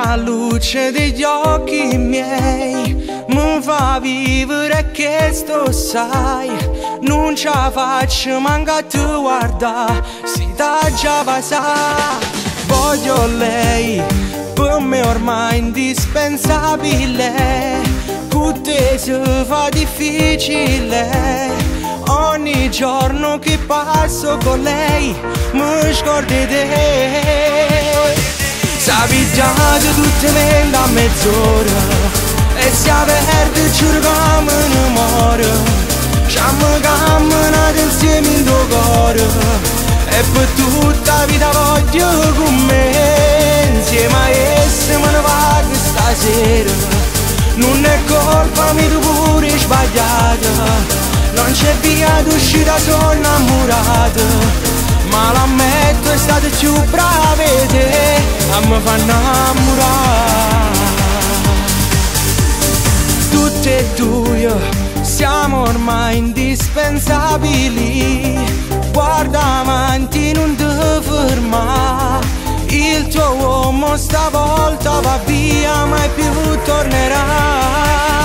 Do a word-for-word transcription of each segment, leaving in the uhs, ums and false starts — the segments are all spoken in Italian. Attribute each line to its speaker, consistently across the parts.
Speaker 1: la luce degli occhi miei mi fa vivere che sto sai. Non ce la faccio manca a te guarda, si da già passà. Voglio lei, per me ormai indispensabile. Con te si fa difficile. Ogni giorno che passo con lei mi scordo di te. Sapi già che tutte mente a mezz'ora e si perde giuro come un amore. Siamo camminati insieme in tuo cuore e per tutta la vita voglio con me. Insieme a esse me ne vado stasera. Non è colpa mia, tu pure sbagliata. Non c'è via d'uscita, sono innamorata. Ma l'ammetto, è stata più brava di te a me fa innamorare. Tutte e due siamo ormai indispensabili. Guarda avanti, non ti fermare. Il tuo uomo stavolta va via, mai più tornerà.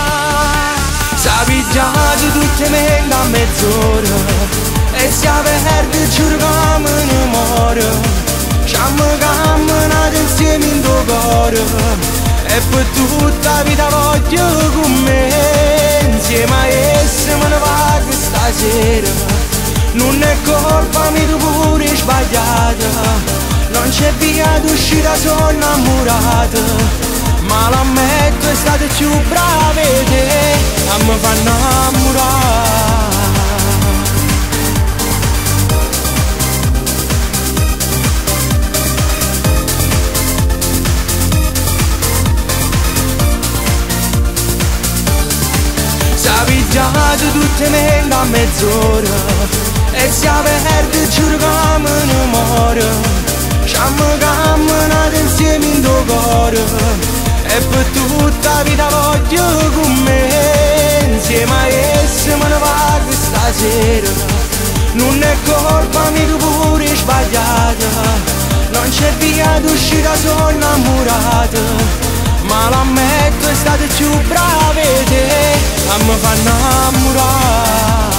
Speaker 1: Sapi già che tutte mente a mezz'ora e si perde giuro come un amore. Siamo camminati insieme in tuo cuore e per tutta la vita voglio con me. Insieme a esse me ne vado stasera. Non è colpa mia, tu pure sbagliata. Non c'è via d'uscita, sono innamorata. Ma l'ammetto, è stata più brava di te a me fa innamorare. Sapi già che tutte mente a mezz'ora e si perde giuro come un amore. Siamo camminati insieme in tuo cuore e per tutta la vita voglio con me. Insieme a esse me ne vado stasera. Non è colpa mia, tu pure sbagliata. Non c'è via d'uscita, sono innamorata. Ma l'ammetto, è stata più brava di te a me fa innamorare.